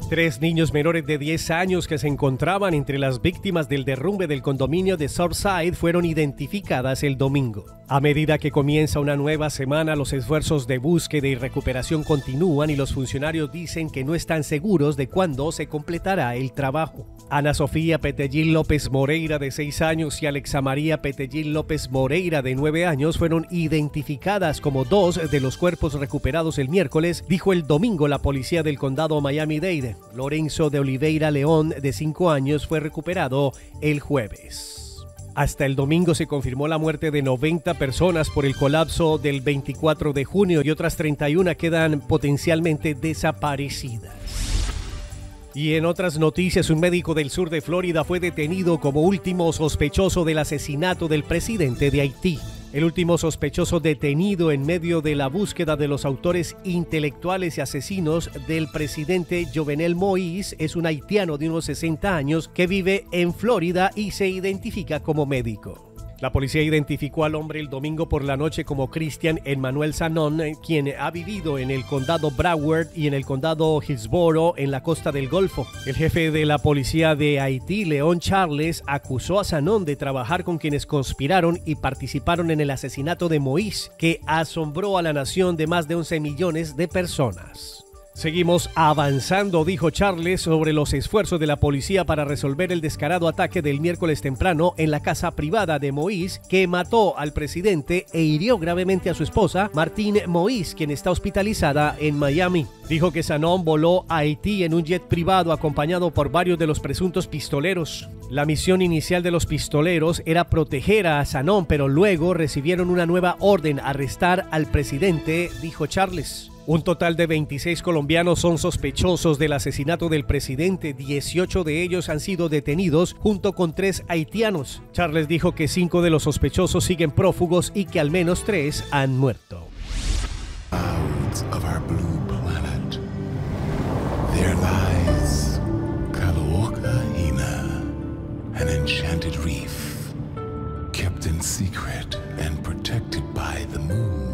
3 niños menores de 10 años que se encontraban entre las víctimas del derrumbe del condominio de Surfside fueron identificadas el domingo. A medida que comienza una nueva semana, los esfuerzos de búsqueda y recuperación continúan y los funcionarios dicen que no están seguros de cuándo se completará el trabajo. Ana Sofía Petellil López Moreira, de 6 años, y Alexa María Petellil López Moreira, de 9 años, fueron identificadas como 2 de los cuerpos recuperados el miércoles, dijo el domingo la policía del condado Miami-Dade. Lorenzo de Oliveira León, de 5 años, fue recuperado el jueves. Hasta el domingo se confirmó la muerte de 90 personas por el colapso del 24 de junio y otras 31 quedan potencialmente desaparecidas. Y en otras noticias, un médico del sur de Florida fue detenido como último sospechoso del asesinato del presidente de Haití. El último sospechoso detenido en medio de la búsqueda de los autores intelectuales y asesinos del presidente Jovenel Moïse es un haitiano de unos 60 años que vive en Florida y se identifica como médico. La policía identificó al hombre el domingo por la noche como Christian Emmanuel Sanon, quien ha vivido en el condado Broward y en el condado Hillsborough en la costa del Golfo. El jefe de la policía de Haití, Leon Charles, acusó a Sanon de trabajar con quienes conspiraron y participaron en el asesinato de Moïse, que asombró a la nación de más de 11 millones de personas. Seguimos avanzando, dijo Charles, sobre los esfuerzos de la policía para resolver el descarado ataque del miércoles temprano en la casa privada de Moïse, que mató al presidente e hirió gravemente a su esposa, Martine Moïse, quien está hospitalizada en Miami. Dijo que Sanon voló a Haití en un jet privado acompañado por varios de los presuntos pistoleros. La misión inicial de los pistoleros era proteger a Sanon, pero luego recibieron una nueva orden: arrestar al presidente, dijo Charles. Un total de 26 colombianos son sospechosos del asesinato del presidente. 18 de ellos han sido detenidos junto con 3 haitianos. Charles dijo que 5 de los sospechosos siguen prófugos y que al menos 3 han muerto. Of our blue planet, there lies Caloocan, an enchanted reef, kept in secret and protected by the moon.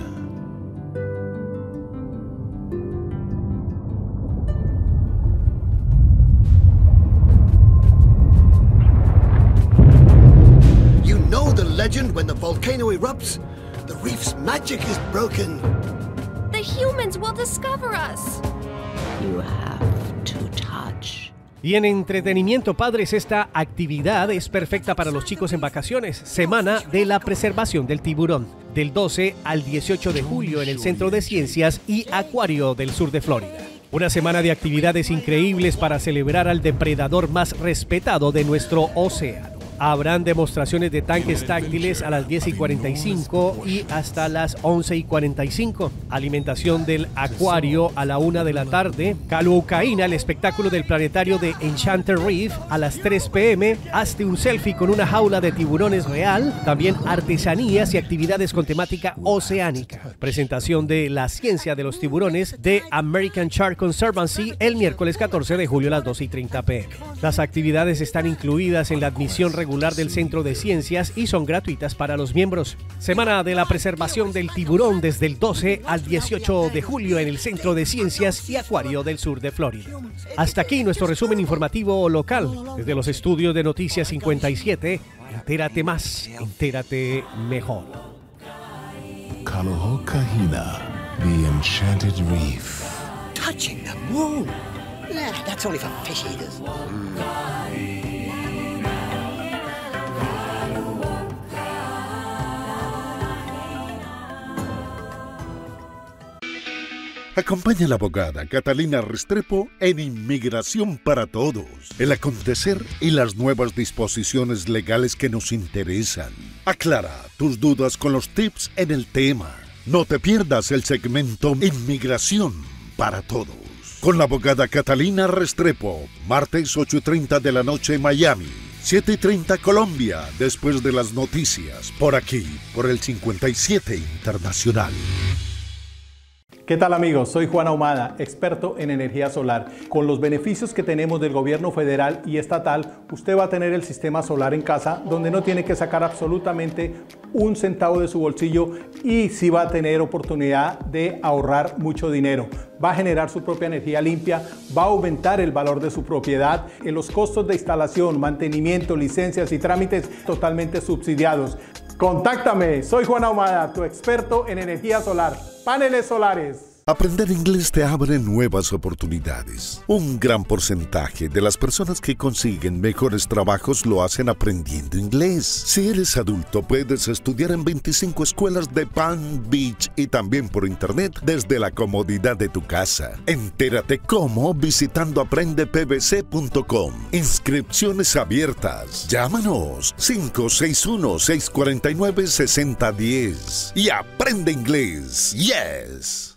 You know the legend: when the volcano erupts, the reef's magic is broken. The humans will discover us. You have to touch. Y en entretenimiento, padres, esta actividad es perfecta para los chicos en vacaciones. Semana de la preservación del tiburón, del 12 al 18 de julio en el Centro de Ciencias y Acuario del sur de Florida. Una semana de actividades increíbles para celebrar al depredador más respetado de nuestro océano. Habrán demostraciones de tanques táctiles a las 10:45 y hasta las 11:45. Alimentación del acuario a la 1 de la tarde. Caloocan, el espectáculo del planetario de Enchanted Reef a las 3 p.m. Hazte un selfie con una jaula de tiburones real. También artesanías y actividades con temática oceánica. Presentación de la ciencia de los tiburones de American Shark Conservancy el miércoles 14 de julio a las 12:30 p.m. Las actividades están incluidas en la admisión regular del Centro de Ciencias y son gratuitas para los miembros. Semana de la preservación del tiburón desde el 12 al 18 de julio en el Centro de Ciencias y Acuario del sur de Florida. Hasta aquí nuestro resumen informativo local. Desde los estudios de Noticias 57, entérate más, entérate mejor. Caloocan, the enchanted reef. Touching the moon? Nah, that's only for fish eaters. Acompaña a la abogada Catalina Restrepo en Inmigración para Todos, el acontecer y las nuevas disposiciones legales que nos interesan. Aclara tus dudas con los tips en el tema. No te pierdas el segmento Inmigración para Todos, con la abogada Catalina Restrepo, martes 8:30 de la noche en Miami, 7:30 Colombia, después de las noticias, por aquí, por el 57 Internacional. ¿Qué tal amigos? Soy Juan Ahumada, experto en energía solar. Con los beneficios que tenemos del gobierno federal y estatal, usted va a tener el sistema solar en casa donde no tiene que sacar absolutamente un centavo de su bolsillo y sí va a tener oportunidad de ahorrar mucho dinero. Va a generar su propia energía limpia, va a aumentar el valor de su propiedad, en los costos de instalación, mantenimiento, licencias y trámites totalmente subsidiados. Contáctame, soy Juan Ahumada, tu experto en energía solar, paneles solares. Aprender inglés te abre nuevas oportunidades. Un gran porcentaje de las personas que consiguen mejores trabajos lo hacen aprendiendo inglés. Si eres adulto, puedes estudiar en 25 escuelas de Palm Beach y también por internet desde la comodidad de tu casa. Entérate cómo visitando aprendepbc.com. Inscripciones abiertas. Llámanos 561-649-6010 y aprende inglés. Yes.